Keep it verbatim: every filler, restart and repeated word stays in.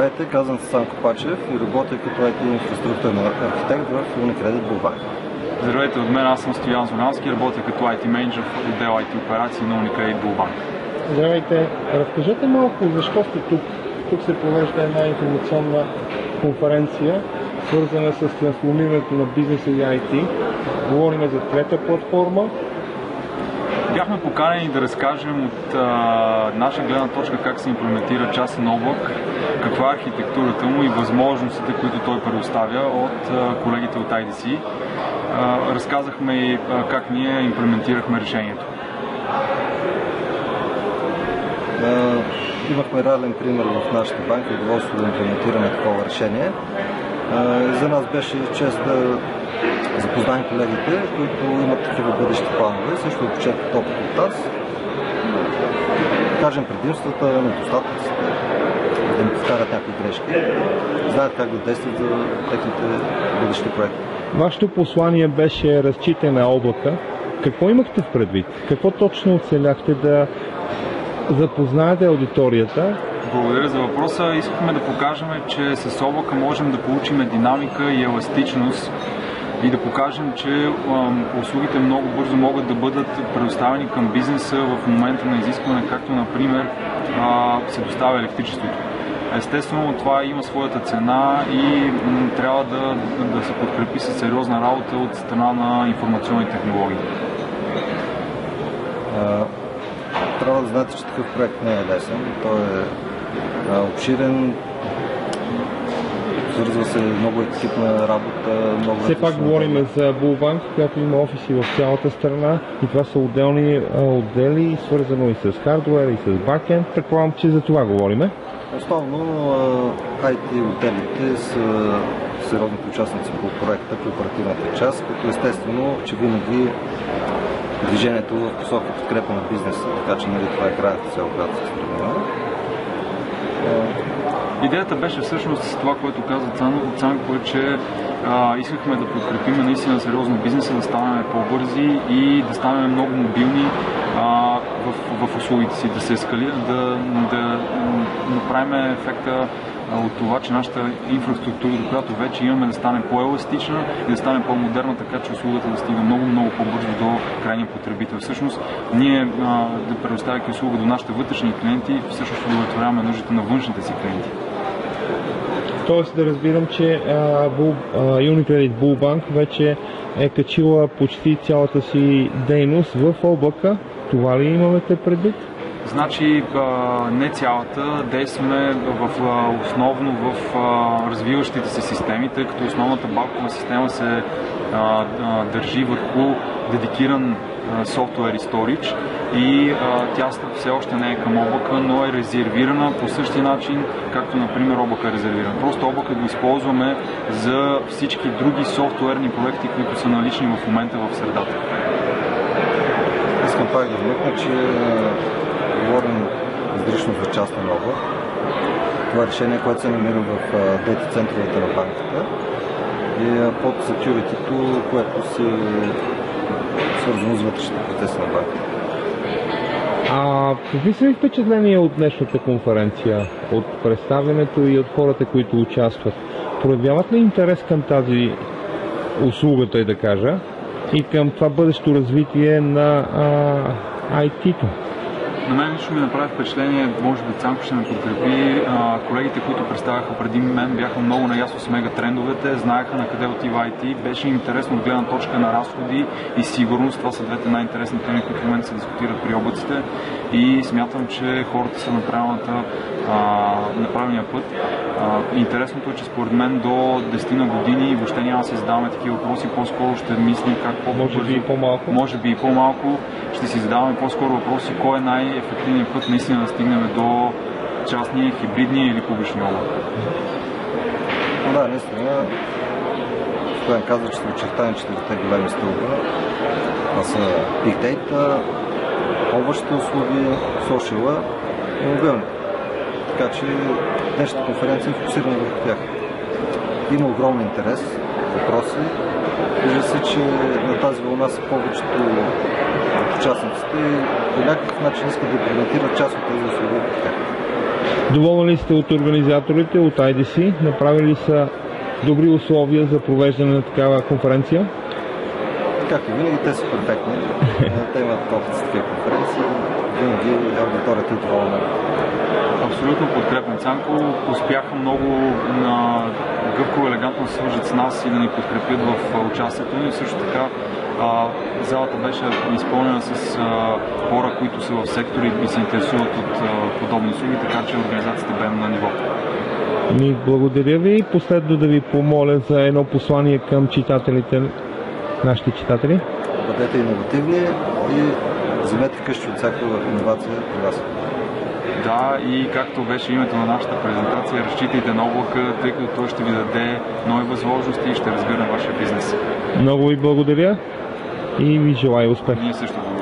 Здравейте, казвам се Санко Пачев и работя като ай ти инфраструктурен архитект в Unicredit Bulbank. Здравейте, от мен аз съм Стоян Зонански, работя като ай ти менеджер в отдел ай ти операции на Unicredit Bulbank. Здравейте, разкажете малко защо сте тук. Тук се провежда една информационна конференция, свързана с трансформирането на бизнеса и ай ти. Говорим за трета платформа. Бяхме поканени да разкажем от а, наша гледна точка как се имплементира частен облак, каква е архитектурата му и възможностите, които той предоставя от а, колегите от ай ди си. А, разказахме и а, как ние имплементирахме решението. Uh, имахме реален пример в нашата банка и удоволствие да имплементираме такова решение. Uh, за нас беше чест да запознаем колегите, които имат такива бъдещи планове, също да почерпят опит от нас, да кажем предимствата, недостатъците, да им повтарят някои грешки, знаят как да действат за техните бъдещи проекти. Вашето послание беше разчитане на облака. Какво имахте в предвид? Какво точно оцеляхте да запознаете аудиторията? Благодаря за въпроса. Искахме да покажем, че с облака можем да получим динамика и еластичност и да покажем, че а, услугите много бързо могат да бъдат предоставени към бизнеса в момента на изискване, както например а, се доставя електричеството. Естествено, това има своята цена и м, трябва да, да се подкрепи със сериозна работа от страна на информационни технологии. А, трябва да знаете, че такъв проект не е лесен. Той е а, обширен, свързва се много екипна работа. Много Все пак говорим за Bulbank, която има офиси в цялата страна и това са отделни а, отдели, свързано и с хардуер, и с бакенд. Предполагам, че за това говорим. Основно ай ти отделите са сериозните участници по проекта, по оперативната част, като естествено, че винаги движението в посока подкрепа на бизнеса, така че нали, това е крайната цел, която се стремим. Идеята беше всъщност това, което каза Цанко, е, че а, искахме да подкрепим наистина сериозно бизнеса, да станем по-бързи и да станем много мобилни а, в, в услугите си, да се ескали, да, да направим ефекта от това, че нашата инфраструктура, до която вече имаме, да стане по-еластична и да стане по-модерна, така че услугата да стига много-много по-бързо до крайния потребител. Всъщност, ние, а, да предоставяйки услуга до нашите вътрешни клиенти, всъщност удовлетворяваме нуждите на външните си клиенти. Тоест да разбирам, че uh, Unicredit Bulbank вече е качила почти цялата си дейност в облака. Това ли имате предвид? Значи не цялата, действаме в, основно в развиващите се системи, тъй като основната банкова система се а, а, държи върху дедикиран софтуер и storage и а, тя все още не е към облака, но е резервирана по същия начин, както например облака е резервиран. Просто облака го използваме за всички други софтуерни проекти, които са налични в момента в средата. Искам пак да вмъкна, че говорим изрично за частен облак. Това решение, което се намира в дейта центровете на банката, е под security-то, което се свързано с вътрешните процеси на банката. А какви са ви впечатления от днешната конференция, от представянето и от хората, които участват? Проявяват ли интерес към тази услуга, тъй да кажа, и към това бъдещо развитие на а, ай ти-то? На мен лично ми направи впечатление, може би Цанко ще ме подкрепи. А, колегите, които представяха преди мен, бяха много наясно с мегатрендовете, знаеха на къде отива ай ти, беше интересно от гледна точка на разходи и сигурност. Това са двете най-интересни теми, които в момента се дискутират при облаците и смятам, че хората са на правилния път. А, интересното е, че според мен до десет на години въобще няма да си задаваме такива въпроси, по-скоро ще мислим как по-бързо, може би и по-малко, може би и по-малко, ще си задаваме по-скоро въпроси, кой е най-ефективният път наистина да стигнем до частния, хибридния или публични облак. Да, наистина. Стоян казва, че са очертани четирите големи стълба. Това са Big Data, облачните услуги, social и мобилни. Така че днешната конференция е фокусирана върху тях. Има огромен интерес, въпроси. Вижда се, че на тази вълна са повечето участниците и по някакъв начин искат да имплементират част от тези услуги. Доволни ли сте от организаторите, от ай ди си? Направили са добри условия за провеждане на такава конференция? Както винаги, те са перфектни. Те имат опит с такива конференции. Винаги аудиторията е доволна. Абсолютно подкрепен. Цанко успяха много на гъвково елегантно да се свържат с нас и да ни подкрепят в участието ни. Също така а, залата беше изпълнена с а, хора, които са в сектори и се интересуват от а, подобни услуги, така че организацията бе на ниво. Ми, благодаря ви. Последно да ви помоля за едно послание към читателите, нашите читатели. Бъдете иновативни и вземете къщи от всяка иновация при вас. Да, и както беше името на нашата презентация, разчитайте на облака, тъй като той ще ви даде нови възможности и ще разгърне вашия бизнес. Много ви благодаря и ви желая успех. Ние също.